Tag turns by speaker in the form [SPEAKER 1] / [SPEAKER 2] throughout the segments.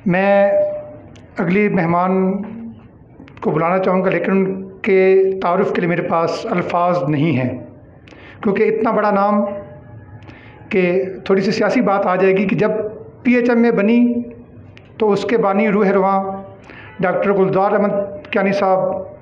[SPEAKER 1] मैं अगली मेहमान को बुलाना चाहूँगा, लेकिन उनके तारुफ़ के लिए मेरे पास अल्फाज नहीं हैं, क्योंकि इतना बड़ा नाम कि थोड़ी सी सियासी बात आ जाएगी कि जब PHM में बनी तो उसके बानी रूह रवां डॉक्टर गुलजार अहमद कियानी साहब,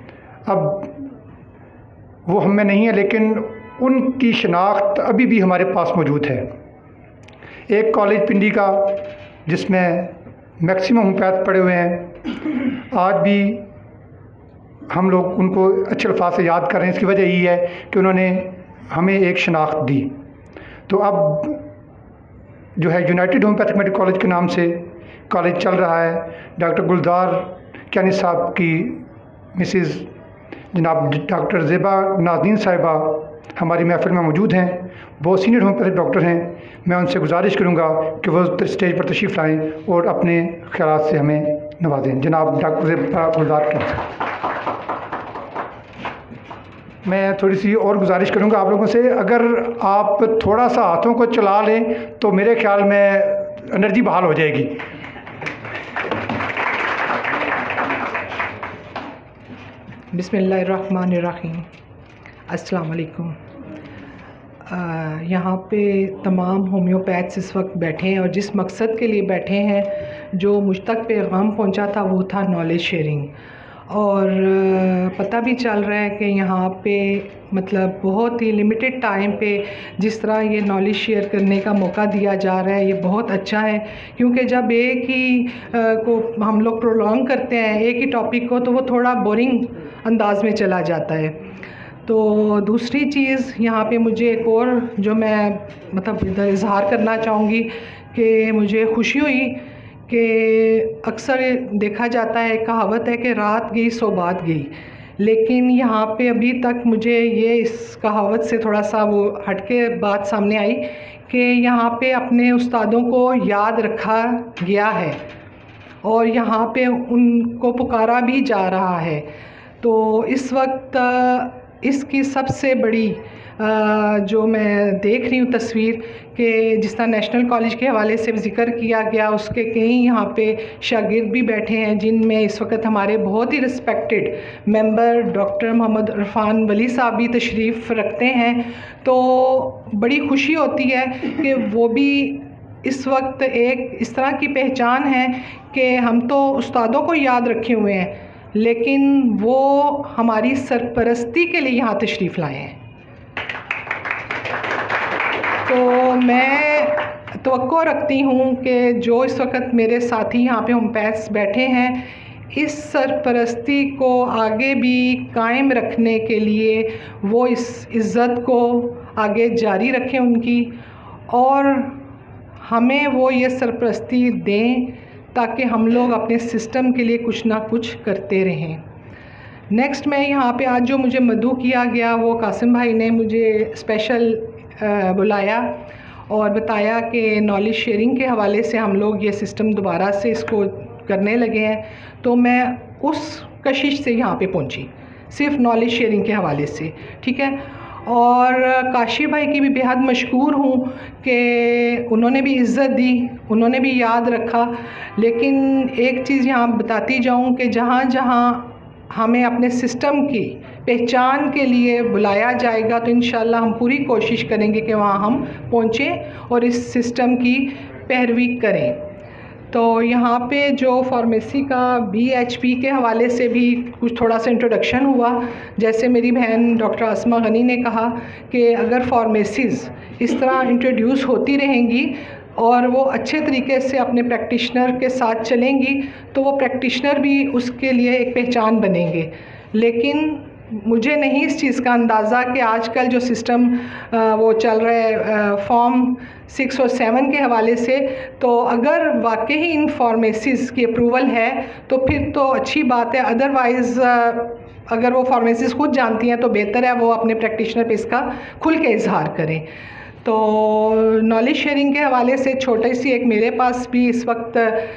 [SPEAKER 1] अब वो हम में नहीं है, लेकिन उनकी शनाख्त अभी भी हमारे पास मौजूद है। एक कॉलेज पिंडी का जिसमें मैक्सिमम होम्योपैथ पढ़े हुए हैं, आज भी हम लोग उनको अच्छे अल्फाज से याद कर रहे हैं। इसकी वजह यही है कि उन्होंने हमें एक शनाख्त दी। तो अब जो है यूनाइटेड होम्योपैथिक मेडिकल कॉलेज के नाम से कॉलेज चल रहा है। डॉक्टर गुलजार कियानी साहब की मिसिज़ जनाब डॉक्टर ज़ेबा नाज़नीन साहिबा हमारी महफिल में मौजूद हैं। बहुत सीनियर होम्योपैथिक डॉक्टर हैं। मैं उनसे गुजारिश करूंगा कि वो स्टेज पर तशरीफ़ लाएँ और अपने ख्यालात से हमें नवाजें। जनाब डॉक्टर ज़ेबा गुलजार कियानी। मैं थोड़ी सी और गुजारिश करूंगा आप लोगों से, अगर आप थोड़ा सा हाथों को चला लें तो मेरे ख्याल में एनर्जी बहाल हो जाएगी।
[SPEAKER 2] बिस्मिल्लाहिर्रहमानिर्रहीम। अस्सलाम वालेकुम। यहाँ पे तमाम होम्योपैथ्स इस वक्त बैठे हैं और जिस मकसद के लिए बैठे हैं, जो मुझ तक पैगाम पहुँचा था, वो था नॉलेज शेयरिंग। और पता भी चल रहा है कि यहाँ पे मतलब बहुत ही लिमिटेड टाइम पे जिस तरह ये नॉलेज शेयर करने का मौका दिया जा रहा है, ये बहुत अच्छा है। क्योंकि जब एक ही को हम लोग प्रोलॉन्ग करते हैं, एक ही टॉपिक को, तो वो थोड़ा बोरिंग अंदाज में चला जाता है। तो दूसरी चीज़ यहाँ पे मुझे एक और जो मैं मतलब इधर इजहार करना चाहूँगी कि मुझे खुशी हुई कि अक्सर देखा जाता है, कहावत है कि रात गई सो बात गई, लेकिन यहाँ पे अभी तक मुझे ये इस कहावत से थोड़ा सा वो हटके बात सामने आई कि यहाँ पे अपने उस्तादों को याद रखा गया है और यहाँ पे उनको पुकारा भी जा रहा है। तो इस वक्त इसकी सबसे बड़ी जो मैं देख रही हूँ तस्वीर कि जिस तरह नेशनल कॉलेज के हवाले से ज़िक्र किया गया, उसके कई यहाँ पे शागिर्द भी बैठे हैं जिनमें इस वक्त हमारे बहुत ही respected member doctor Mohammad Irfan Wali साहब भी तशरीफ़ रखते हैं। तो बड़ी खुशी होती है कि वो भी इस वक्त एक इस तरह की पहचान है कि हम तो उस्तादों को याद रखे हुए हैं, लेकिन वो हमारी सरपरस्ती के लिए यहाँ तशरीफ़ लाए हैं। तो मैं तवक्को रखती हूँ कि जो इस वक्त मेरे साथी यहाँ पे होम्योपैथ्स बैठे हैं, इस सरपरस्ती को आगे भी कायम रखने के लिए वो इस इज़्ज़त को आगे जारी रखें उनकी, और हमें वो ये सरपरस्ती दें ताकि हम लोग अपने सिस्टम के लिए कुछ ना कुछ करते रहें। नेक्स्ट मैं यहाँ पे आज जो मुझे मदऊ किया गया, वो कासिम भाई ने मुझे स्पेशल बुलाया और बताया कि नॉलेज शेयरिंग के हवाले से हम लोग ये सिस्टम दोबारा से इसको करने लगे हैं। तो मैं उस कशिश से यहाँ पे पहुँची, सिर्फ नॉलेज शेयरिंग के हवाले से, ठीक है। और काशी भाई की भी बेहद मशकूर हूँ कि उन्होंने भी इज़्ज़त दी, उन्होंने भी याद रखा। लेकिन एक चीज़ यहाँ बताती जाऊँ कि जहाँ जहाँ हमें अपने सिस्टम की पहचान के लिए बुलाया जाएगा, तो इंशाल्लाह हम पूरी कोशिश करेंगे कि वहाँ हम पहुँचें और इस सिस्टम की पैरवी करें। तो यहाँ पे जो फार्मेसी का BHP के हवाले से भी कुछ थोड़ा सा इंट्रोडक्शन हुआ। जैसे मेरी बहन डॉक्टर आसमा गनी ने कहा कि अगर फार्मेसीज़ इस तरह इंट्रोड्यूस होती रहेंगी और वो अच्छे तरीके से अपने प्रैक्टिशनर के साथ चलेंगी, तो वो प्रैक्टिशनर भी उसके लिए एक पहचान बनेंगे। लेकिन मुझे नहीं इस चीज़ का अंदाज़ा कि आजकल जो सिस्टम वो चल रहा है फॉर्म 6 और 7 के हवाले से, तो अगर वाकई ही इन फार्मेसीज़ की अप्रूवल है तो फिर तो अच्छी बात है। अदरवाइज़ अगर वो फार्मेसीज़ खुद जानती हैं तो बेहतर है वो अपने प्रैक्टिशनर पे इसका खुल के इजहार करें। तो नॉलेज शेयरिंग के हवाले से छोटी सी एक मेरे पास भी इस वक्त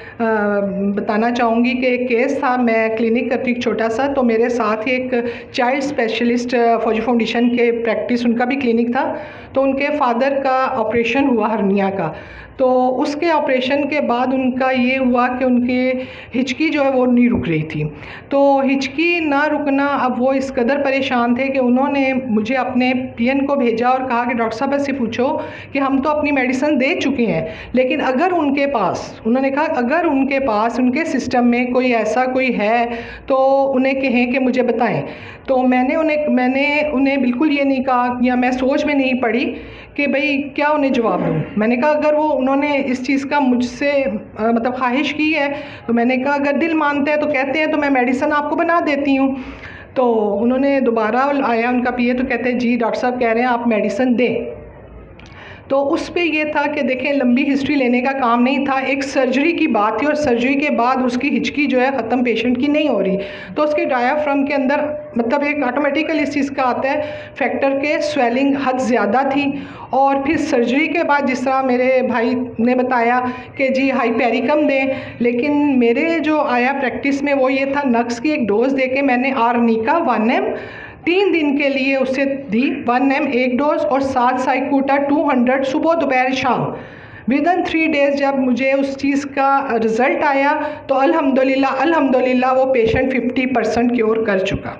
[SPEAKER 2] बताना चाहूँगी कि एक केस था। मैं क्लिनिक करती हूँ छोटा सा, तो मेरे साथ ही एक चाइल्ड स्पेशलिस्ट फौजी फाउंडेशन के प्रैक्टिस उनका भी क्लिनिक था। तो उनके फादर का ऑपरेशन हुआ हर्निया का। तो उसके ऑपरेशन के बाद उनका ये हुआ कि उनके हिचकी जो है वो नहीं रुक रही थी। तो हिचकी ना रुकना, अब वो इस कदर परेशान थे कि उन्होंने मुझे अपने पीएन को भेजा और कहा कि डॉक्टर साहब से पूछो कि हम तो अपनी मेडिसिन दे चुके हैं, लेकिन अगर उनके पास, उन्होंने कहा अगर उनके पास उनके सिस्टम में कोई ऐसा कोई है तो उन्हें कहें कि मुझे बताएं। तो मैंने उन्हें बिल्कुल ये नहीं कहा, या मैं सोच में नहीं पड़ी कि भाई क्या उन्हें जवाब दूँ। मैंने कहा अगर वो उन्होंने इस चीज़ का मुझसे मतलब ख्वाहिश की है तो मैंने कहा अगर दिल मानते हैं तो कहते हैं तो मैं मेडिसिन आपको बना देती हूँ। तो उन्होंने दोबारा आया उनका पीए तो कहते हैं जी डॉक्टर साहब कह रहे हैं आप मेडिसिन दें। तो उस पे ये था कि देखें लंबी हिस्ट्री लेने का काम नहीं था, एक सर्जरी की बात थी और सर्जरी के बाद उसकी हिचकी जो है ख़त्म पेशेंट की नहीं हो रही, तो उसके डायाफ्राम के अंदर मतलब एक ऑटोमेटिकल इस चीज़ का आता है फैक्टर के स्वेलिंग हद ज़्यादा थी। और फिर सर्जरी के बाद जिस तरह मेरे भाई ने बताया कि जी हाइपेरिकम दें, लेकिन मेरे जो आया प्रैक्टिस में वो ये था नक्स की एक डोज़ दे के मैंने आर्निका 1 mg 3 दिन के लिए उसे दी, 1 mg 1 डोज और 7 साइक्यूटा 200 सुबह दोपहर शाम। विदिन 3 डेज़ जब मुझे उस चीज़ का रिज़ल्ट आया तो अल्हम्दुलिल्लाह वो पेशेंट 50% क्योर कर चुका।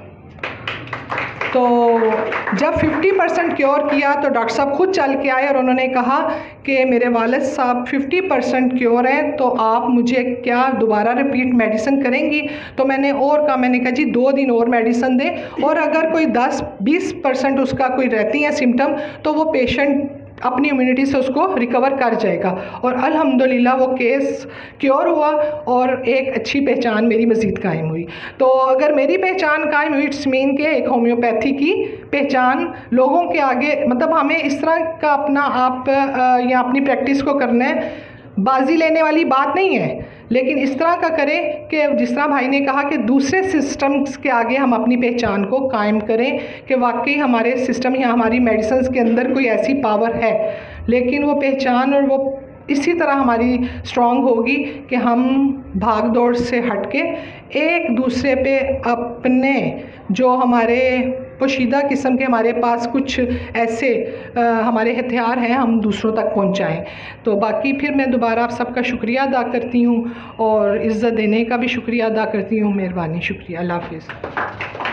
[SPEAKER 2] तो जब 50% क्योर किया तो डॉक्टर साहब खुद चल के आए और उन्होंने कहा कि मेरे वालिद साहब 50% क्योर हैं तो आप मुझे क्या दोबारा रिपीट मेडिसिन करेंगी। तो मैंने कहा जी 2 दिन और मेडिसिन दें और अगर कोई 10-20% उसका कोई रहती है सिम्टम तो वो पेशेंट अपनी इम्यूनिटी से उसको रिकवर कर जाएगा। और अल्हम्दुलिल्लाह वो केस क्योर हुआ और एक अच्छी पहचान मेरी मज़ीद कायम हुई। तो अगर मेरी पहचान कायम हुई इट्स मीन के एक होम्योपैथी की पहचान लोगों के आगे, मतलब हमें इस तरह का अपना आप या अपनी प्रैक्टिस को करना है, बाजी लेने वाली बात नहीं है, लेकिन इस तरह का करें कि जिस तरह भाई ने कहा कि दूसरे सिस्टम्स के आगे हम अपनी पहचान को कायम करें कि वाकई हमारे सिस्टम या हमारी मेडिसिन के अंदर कोई ऐसी पावर है, लेकिन वो पहचान और वो इसी तरह हमारी स्ट्रॉन्ग होगी कि हम भाग दौड़ से हट के एक दूसरे पे अपने जो हमारे पोशीदा किस्म के हमारे पास कुछ ऐसे हमारे हथियार हैं हम दूसरों तक पहुंचाएं। तो बाकी फिर मैं दोबारा आप सबका शुक्रिया अदा करती हूं और इज़्ज़त देने का भी शुक्रिया अदा करती हूं। मेहरबानी, शुक्रिया, अल्लाह हाफ़िज़।